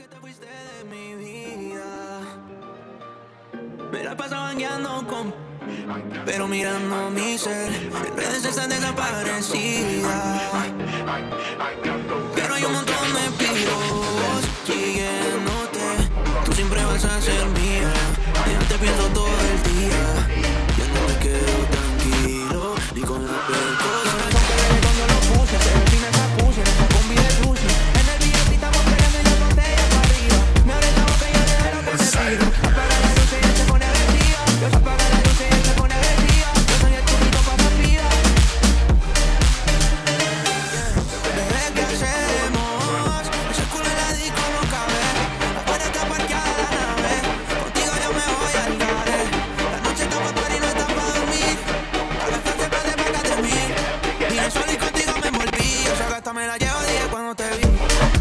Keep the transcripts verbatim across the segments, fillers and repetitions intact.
te fuiste de mi vida. Me la paso bangueando con, pero mirando mi ser. En redes están desaparecidas, pero hay un montón de piros siguiéndote. Tú siempre vas a ser mía, ya te pienso todo el día. Ya no me quedo tranquilo ni con la peor cosa. Cuando lo puse, se define esa puse, en esa combi de cruce. En el video estamos peleando y la botella para arriba. Me abre la boca y yo le doy lo que te pido. Apaga la luz y él se pone agresiva. Yo se apaga la luz y él se pone agresiva. Yo soy el churrito para la vida. Bebé, ¿qué hacemos? Ese culo en la disco no cabe. Afuera está parqueada la nave. Contigo yo me voy al gare. La noche está pa' party, no está pa' dormir. A gastarse pa' de vaca de mí. Vine solo y contigo me envolví. Esa gata me la llevo diez cuando te vi.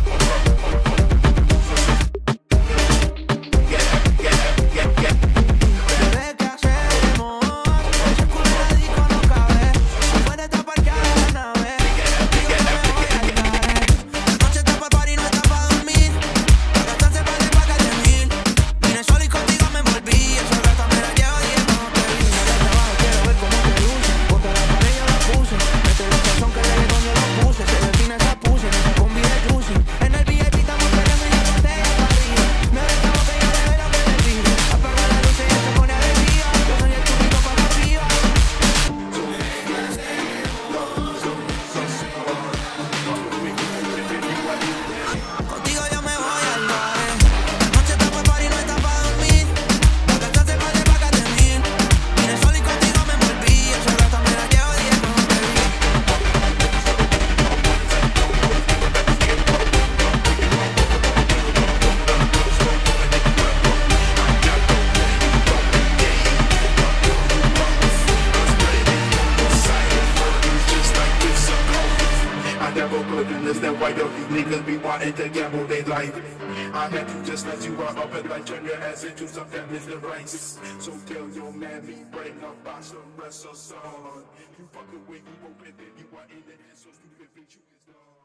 Bebé, ¿qué hacemos? Ese culo en la disco no cabe. Afuera está parqueada la nave. Contigo yo me voy al gare. La noche está pa' party, no está pa' dormir. A gastarse pa' de vaca de mí. Vine solo y contigo me envolví. Esa gata me la llevo diez cuando te vi. Dale abajo, quiero ver cómo te luce. Bota la pared, yo la puse. Mete el sazón que reggaetón yo lo puse. Se define esa puse, en esa combi de cruising. En el V I P estamos peleando y la botella para arriba. Me abre esta boca y yo le doy lo que te pido. Apaga la luz y ella se pone agresiva. Yo soy el churrito para arriba. Contigo yo me voy al gare. La noche está pa' party, no está pa' dormir. A gastarse pa' de vaca de mí. Vine solo y contigo me envolví. Esa gata me la llevo diez cuando te vi. I never could understand why all these niggas be wanting to gamble their life. I had to just let you out up and like turn your ass into something Mister Rice. So tell your man me bring up by some rest or son. You fucking with you open then you are in the head so stupid bitch you is done.